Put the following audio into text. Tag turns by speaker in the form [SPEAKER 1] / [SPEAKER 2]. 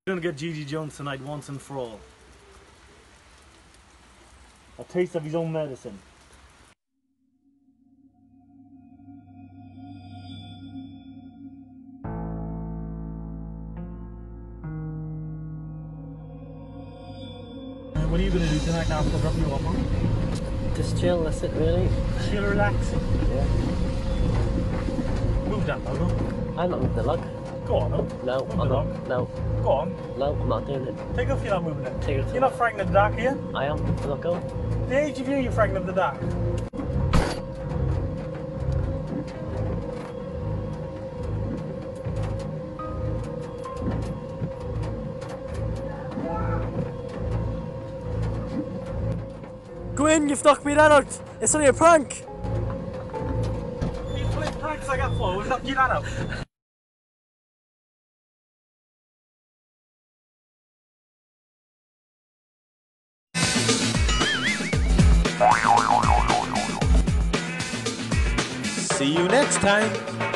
[SPEAKER 1] Gonna get Gigi Jones tonight once and for all. A taste of his own medicine. What are you gonna do tonight after dropping you off, huh?
[SPEAKER 2] Just chill, that's it really.
[SPEAKER 1] Chill, relaxing.
[SPEAKER 2] Yeah.
[SPEAKER 1] Move that logo.
[SPEAKER 2] I'm not moving the lug.
[SPEAKER 1] Go on, no.
[SPEAKER 2] No,
[SPEAKER 1] Move
[SPEAKER 2] I'm
[SPEAKER 1] the
[SPEAKER 2] not.
[SPEAKER 1] log.
[SPEAKER 2] No,
[SPEAKER 1] Go on.
[SPEAKER 2] no, I'm not doing it.
[SPEAKER 1] Take off, you're not moving it.
[SPEAKER 2] Take it off.
[SPEAKER 1] You're not frightened of the dark, are you?
[SPEAKER 2] I am. I'm not going.
[SPEAKER 1] The age of you're frightened of the dark.
[SPEAKER 3] Go in, you've knocked me that out. It's only a prank.
[SPEAKER 1] You play pranks like that for, we'll knock you that out.
[SPEAKER 4] See you next time.